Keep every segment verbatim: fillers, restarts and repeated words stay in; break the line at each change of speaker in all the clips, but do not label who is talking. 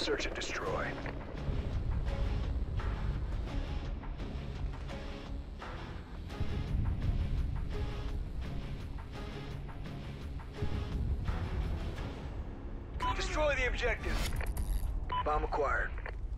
Search and destroy. Destroy the objective. Bomb acquired.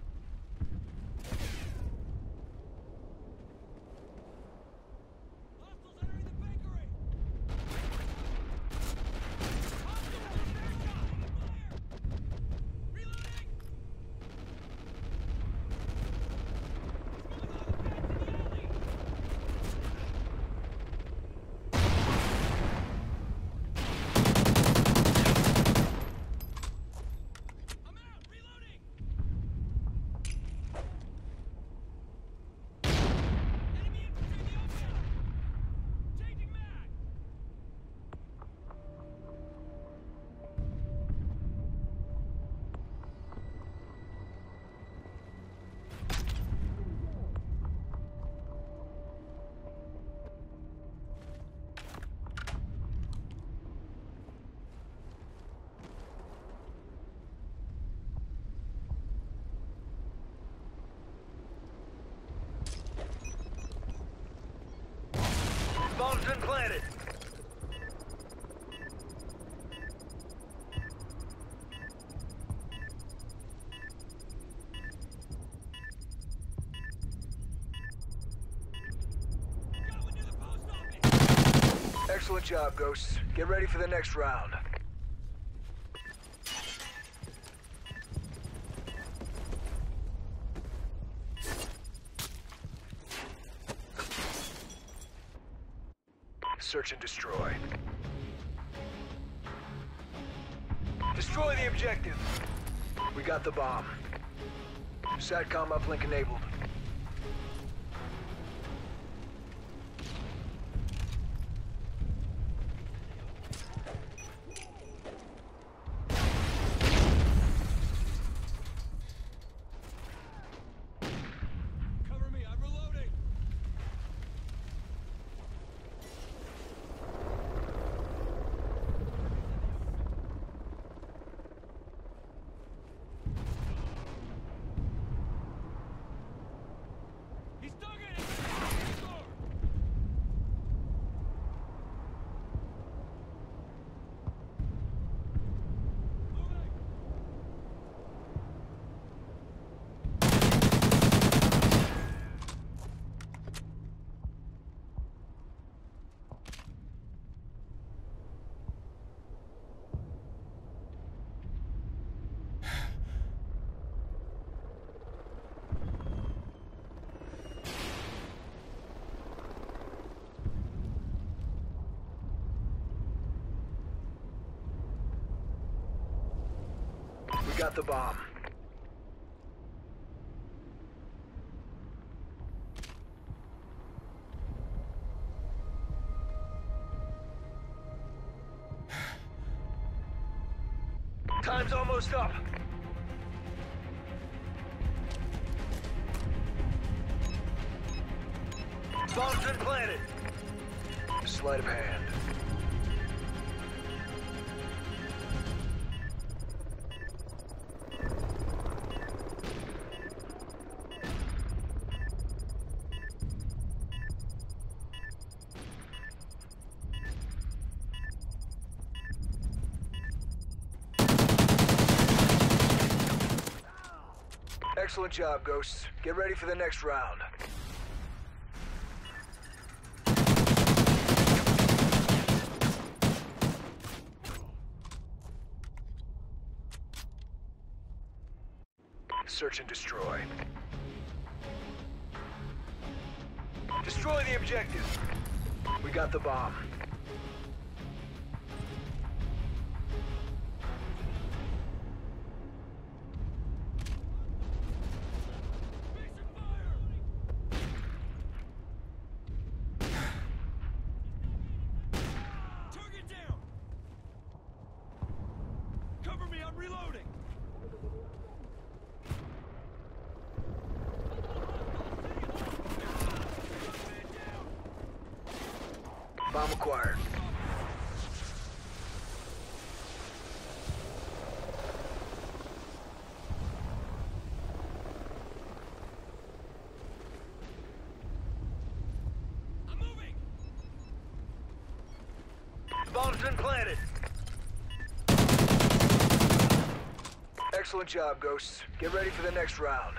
Bomb's been planted. Excellent job, Ghosts. Get ready for the next round. Search and destroy. Destroy the objective. We got the bomb. SATCOM uplink enabled. We got the bomb. Time's almost up. Bomb's been planted. Sleight of hand. Excellent job, Ghosts. Get ready for the next round. Search and destroy. Destroy the objective. We got the bomb.
Reloading!
Bomb acquired. Bomb's been planted. Excellent job, Ghosts. Get ready for the next round.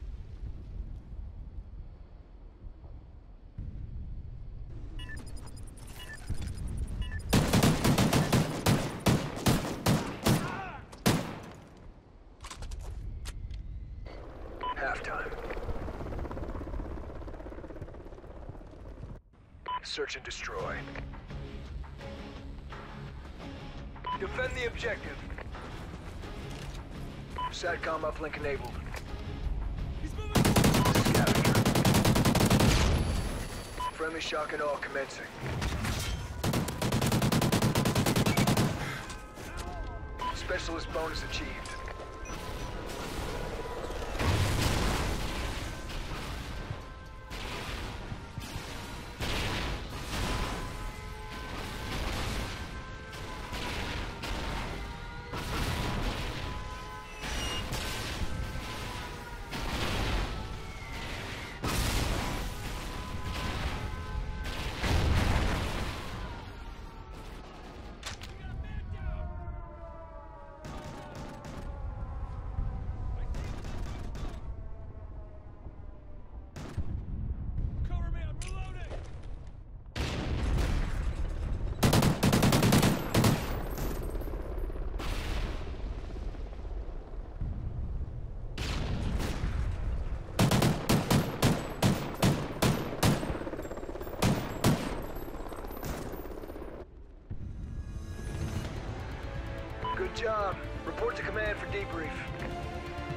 Halftime. Search and destroy. Defend the objective. SATCOM uplink enabled. Scavenger. Friendly shock and awe commencing. Specialist bonus achieved. Good job. Report to command for debrief.